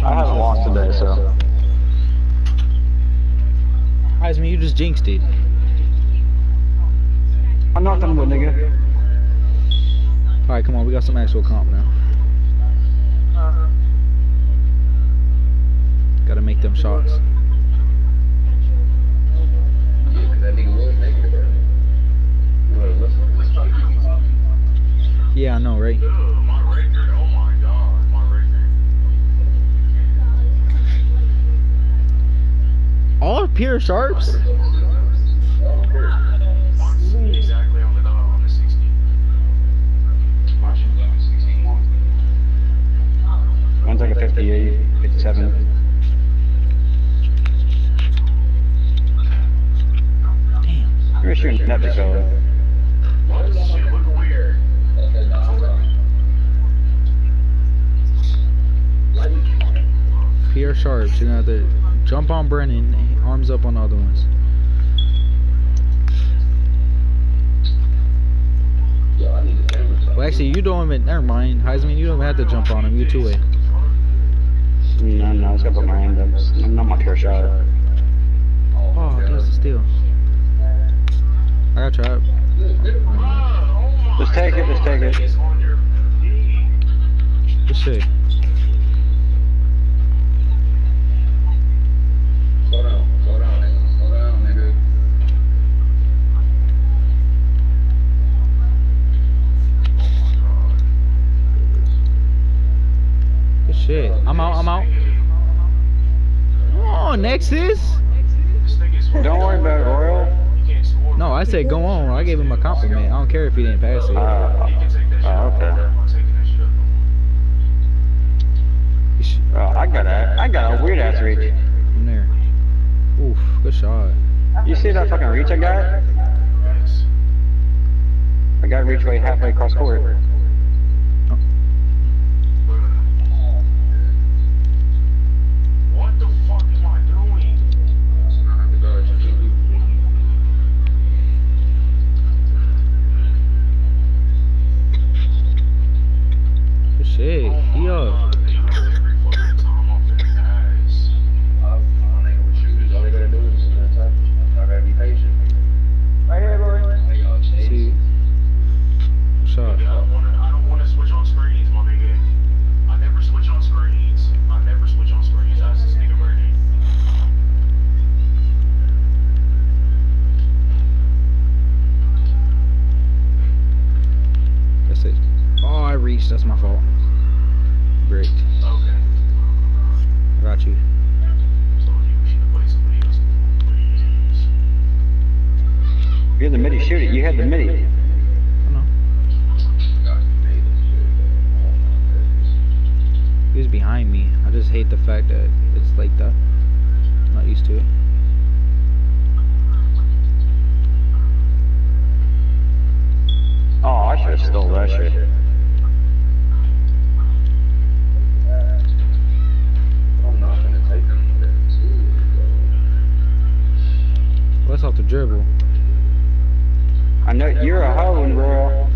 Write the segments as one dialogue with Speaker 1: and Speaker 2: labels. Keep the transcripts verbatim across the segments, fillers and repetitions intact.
Speaker 1: I haven't lost today, so.
Speaker 2: Heisman, you just jinxed it.
Speaker 1: I'm nothing but nigga.
Speaker 2: Alright, come on, we got some actual comp now. Gotta make them shots. Yeah, I know, right? All pure sharps?
Speaker 3: Exactly on the on the sixty.
Speaker 1: One's like a fifty-eight, fifty-seven.
Speaker 2: Damn.
Speaker 1: You're shooting that big fella.
Speaker 3: Shit look weird.
Speaker 2: Pure sharps. You're gonna have to jump on Brennan, arms up on the other ones. Well, actually, you don't even. Never mind, Heisman. You don't even have to jump on him. You two way.
Speaker 1: No, no, I was gonna put my hand up. I'm not my pure shot.
Speaker 2: Oh, there's the steal. I gotta try it.
Speaker 1: Just take it, just take it.
Speaker 2: Good shit.
Speaker 3: Slow down, slow down, nigga. Slow down, nigga.
Speaker 2: Good shit. I'm out. I'm out. Oh, Nexus.
Speaker 1: Don't worry about it, Royal.
Speaker 2: No, I said go on. I gave him a compliment. I don't care if he didn't pass it.
Speaker 1: Uh, oh, okay. Oh, I got a, I got a weird ass reach.
Speaker 2: From there. Oof, good shot.
Speaker 1: You see that fucking reach I got? I got reach way halfway across court.
Speaker 3: What the fuck am I doing?
Speaker 2: Good shit. He up.
Speaker 1: Right here, Lori.
Speaker 2: See. Good shot.
Speaker 3: I don't wanna, I don't wanna switch on screens, my nigga. I never switch on screens. I never switch on screens. That's this nigga Bernie.
Speaker 2: That's it. Oh, I reached. That's my fault. Great.
Speaker 3: Okay.
Speaker 2: I got you.
Speaker 3: So you should have played somebody else.
Speaker 1: You're the midi, shoot it. You had the midi.
Speaker 2: I know. He was behind me. I just hate the fact that it's like that. I'm not used to it.
Speaker 1: Oh, I should have stole that shit.
Speaker 2: Well, that's off the dribble.
Speaker 1: I know you're a hoe, Royal.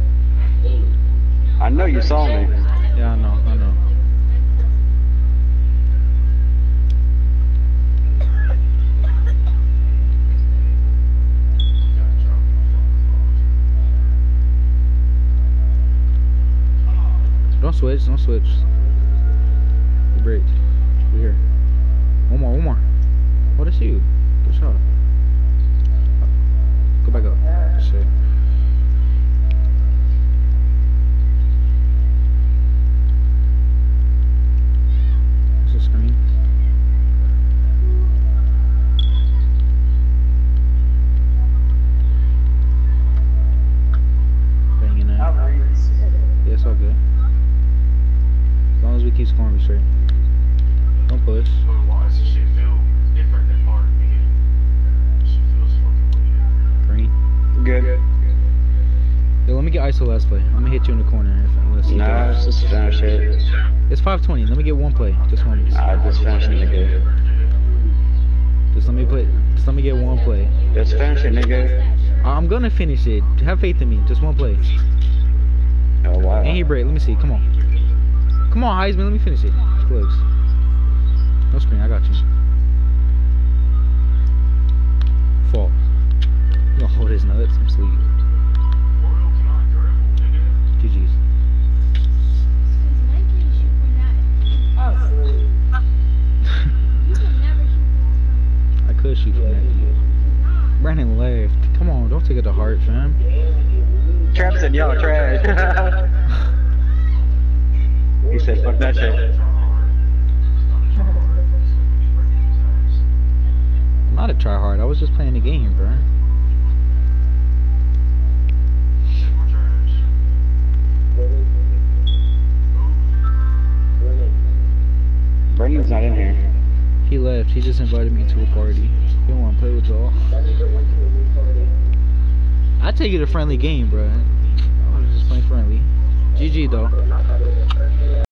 Speaker 1: I know you saw me.
Speaker 2: Yeah, I know. I know. Don't switch. Don't switch. Great. We're here. One more. One more. What is you? Good shot. Go back up. Shit. What's the screen? Banging out. Yeah, it's all good. As long as we keep scoring, we straight. Don't push.
Speaker 3: So why does this shit feel different than Mark, nigga? Shit feels fucking weird.
Speaker 2: Green.
Speaker 1: Good.
Speaker 2: Yo, let me get I S O last play. I'm gonna hit you in the corner. If, unless you
Speaker 1: Nah,
Speaker 2: do.
Speaker 1: it's just finish it.
Speaker 2: It's five twenty. Let me get one play. Just one.
Speaker 1: Nah, just finish it, nigga.
Speaker 2: Just let me play. Just let me get one play.
Speaker 1: Just finish it, nigga.
Speaker 2: I'm gonna finish it. Have faith in me. Just one play.
Speaker 1: Oh, wow.
Speaker 2: Ain't he break? Let me see. Come on. Come on, Heisman. Let me finish it. It's close. No screen, I got you. Fall. You gonna hold his nuts? I'm sleep.
Speaker 3: Royal cannot dribble, nigga.
Speaker 2: G G's. I could shoot from that. Brandon left. Come on, don't take it to heart, fam.
Speaker 1: Trap said, yo, trash. He said, fuck that shit.
Speaker 2: I'm not a tryhard. I was just playing the game, bro.
Speaker 1: Brandon's not in here.
Speaker 2: He left. He just invited me to a party. He don't want to play with y'all. I take it a friendly game, bro. I was just playing friendly. G G though.